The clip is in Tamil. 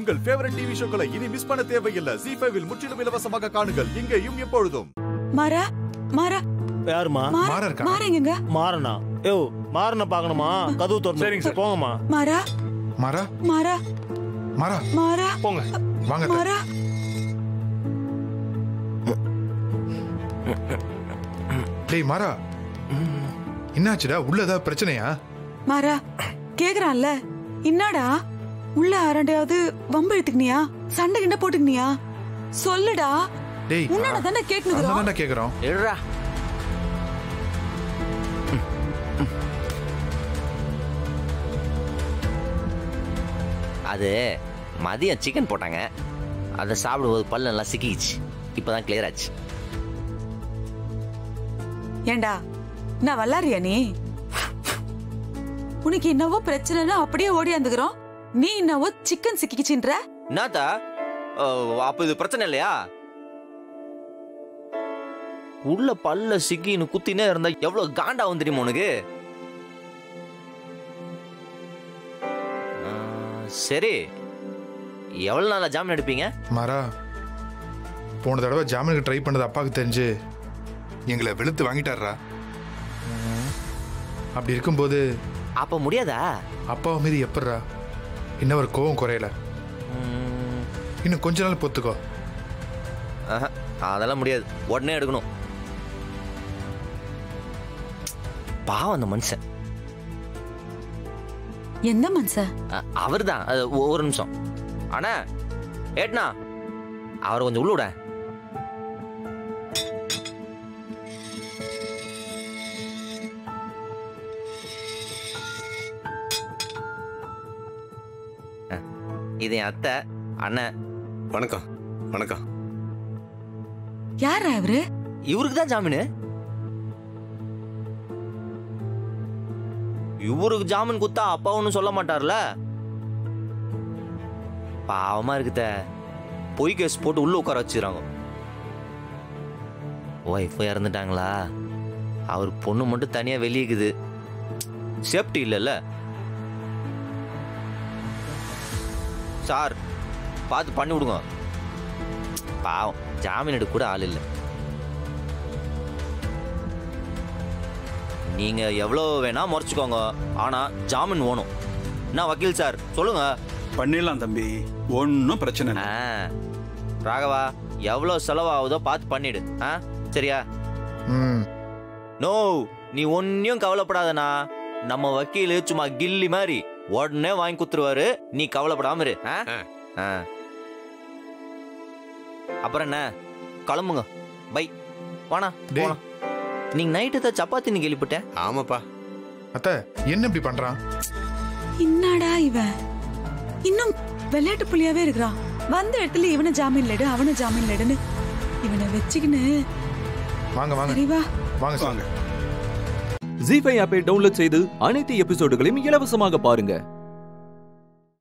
உங்கள் ஃபேவரட் டிவி ஷோக்களை இனி மிஸ் பண்ண தேவையில்லை. Zee5 இல் முற்றிலும் இலவசமாக காணுங்கள். இங்கேயும் எப்பொழுதும். மாறா மாறா யாருமா? மாறா இருக்கா? மாறேங்க. மாறனா? யோ மாறன பார்க்கணுமா? கதவு திறந்து. சரிங்க சார். போங்கம்மா. மாறா மாறா மாறா மாறா மாறா போங்க வாங்க அத்தை. மாறா டேய் மாறா என்னாச்சுடா? உள்ள ஏதாவது பிரச்சனையா? மாறா கேக்குறான்ல, என்னடா உள்ள யாராண்டையாவது வம்பு எடுத்துக்கினியா? சண்டை கிண்ட போட்டுக்கினியா? சொல்லுடா. டேய் உன்னோட தானே கேட்டுக்கிறோம். தானே கேக்குறோம். எழுறா. அது மதியம் சிக்கன் போட்டாங்க, அதை சாப்பிடும்போது பல்லு நல்லா சிக்கிச்சு. இப்பதான் கிளியர் ஆச்சு. ஏண்டா நான் வல்லாரியா நீ? உனக்கு என்னவோ பிரச்சனைனா அப்படியே ஓடியாந்துக்கிறோம். நீ என்னவோ சிக்கன் சிக்கிச்சுன்ற. என்னத்தா அப்ப இது பிரச்சனை இல்லையா? உள்ள பல்ல சிக்கின்னு குத்தினே இருந்தா எவ்வளவு காண்டாவும் தெரியுமா உனக்கு? சரி, எவ்வளவு நாளா ஜாமீன் எடுப்பீங்க? மாறா போன தடவை ஜாமீனுக்கு ட்ரை பண்ணது அப்பாவுக்கு தெரிஞ்சு எங்களை வெளுத்து வாங்கிட்டாரா. அப்படி இருக்கும்போது அப்ப முடியாதா? அப்பாவை மீது எப்படிரா இன்னும் ஒரு கோவம் குறையல. இன்னும் கொஞ்ச நாள் பொத்துக்கோ. அதெல்லாம் முடியாது, உடனே எடுக்கணும். பாவம் அந்த மனுஷன். எந்த மனுஷன்? அவர் தான். ஒரு நிமிஷம். ஆனா ஏட்னா அவரை கொஞ்சம் உள்ள விட. இது என் அத்தை அண்ணன். வணக்கம். வணக்கம். யாரா இவரு? இவருக்கு தான் ஜாமீனு. இவருக்கு ஜாமீன் குத்தா அப்பா ஒன்னும் சொல்ல மாட்டார்ல. பாவமா இருக்குத. பொய் கேஸ் போட்டு உள்ள உட்கார வச்சுக்கிறாங்க. ஒய்ஃப் இறந்துட்டாங்களா? அவர் பொண்ணு மட்டும் தனியா வெளியேக்குது. சேஃப்டி இல்லைல்ல சார், பார்த்து பண்ணி விடுங்க. பாவம், ஜாமீன் எடுக்க கூட ஆள் இல்லை. நீங்க எவ்வளவு வேணா முறைச்சுக்கோங்க, ஆனா ஜாமீன் வேணும். என்ன வக்கீல் சார் சொல்லுங்க. பண்ணிடலாம் தம்பி, ஒன்னும் பிரச்சனை இல்லை. ராகவா, எவ்வளவு செலவாகுதோ பார்த்து பண்ணிடு. சரியா? நோ, நீ ஒன்னும் கவலைப்படாதனா. நம்ம வக்கீல் சும்மா கில்லி மாதிரி உடனே வாங்கி குத்துருவாரு. நீ கவலைப்படாம இரு. அப்புறம் என்ன, கிளம்புங்க. பை. வாணா போலாம். நீங்க நைட்டு தான் சப்பாத்தின்னு கேள்விப்பட்டேன். ஆமாப்பா. அத்தை என்ன இப்படி பண்றான்? என்னடா இவன் இன்னும் விளையாட்டு புள்ளியாவே இருக்கிறான். வந்த இடத்துல இவனை ஜாமீன்ல எடு, அவனை ஜாமீன்ல எடுன்னு இவனை வச்சுக்கின்னு. வாங்க வாங்க. சரி வா. வாங்க வாங்க. Zee5 ஆப்பை டவுன்லோட் செய்து அனைத்து எபிசோடுகளையும் இலவசமாக பாருங்க.